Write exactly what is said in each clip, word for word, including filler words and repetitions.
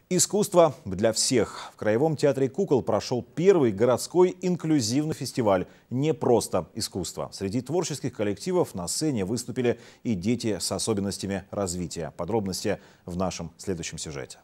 Искусство для всех. В Краевом театре кукол прошел первый городской инклюзивный фестиваль «Не просто искусство». Среди творческих коллективов на сцене выступили и дети с особенностями развития. Подробности в нашем следующем сюжете.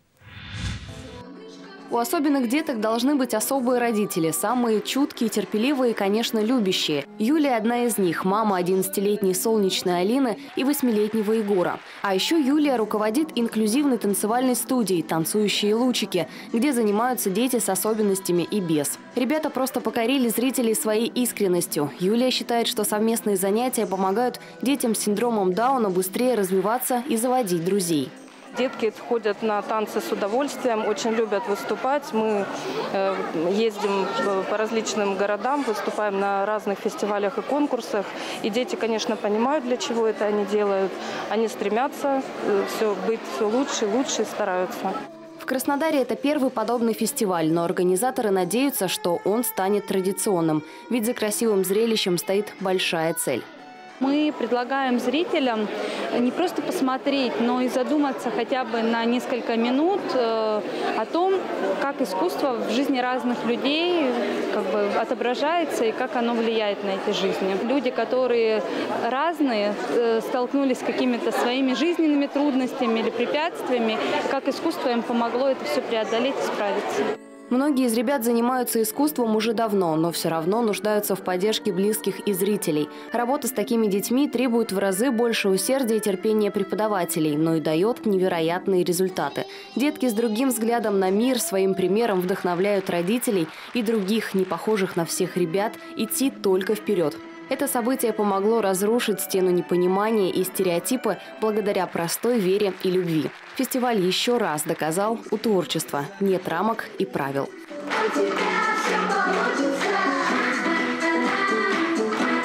У особенных деток должны быть особые родители, самые чуткие, терпеливые и, конечно, любящие. Юлия – одна из них, мама одиннадцатилетней солнечной Алины и восьмилетнего Егора. А еще Юлия руководит инклюзивной танцевальной студией «Танцующие лучики», где занимаются дети с особенностями и без. Ребята просто покорили зрителей своей искренностью. Юлия считает, что совместные занятия помогают детям с синдромом Дауна быстрее развиваться и заводить друзей. Детки ходят на танцы с удовольствием, очень любят выступать. Мы э, ездим по различным городам, выступаем на разных фестивалях и конкурсах. И дети, конечно, понимают, для чего это они делают. Они стремятся э, все, быть все лучше и лучше и стараются. В Краснодаре это первый подобный фестиваль, но организаторы надеются, что он станет традиционным. Ведь за красивым зрелищем стоит большая цель. Мы предлагаем зрителям не просто посмотреть, но и задуматься хотя бы на несколько минут о том, как искусство в жизни разных людей как бы отображается и как оно влияет на эти жизни. Люди, которые разные, столкнулись с какими-то своими жизненными трудностями или препятствиями, как искусство им помогло это все преодолеть и справиться. Многие из ребят занимаются искусством уже давно, но все равно нуждаются в поддержке близких и зрителей. Работа с такими детьми требует в разы больше усердия и терпения преподавателей, но и дает невероятные результаты. Детки с другим взглядом на мир своим примером вдохновляют родителей и других, не похожих на всех ребят, идти только вперед. Это событие помогло разрушить стену непонимания и стереотипы благодаря простой вере и любви. Фестиваль еще раз доказал, у творчества нет рамок и правил.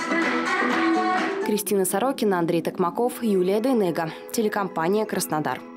Кристина Сорокина, Андрей Токмаков, Юлия Дейнега. Телекомпания «Краснодар».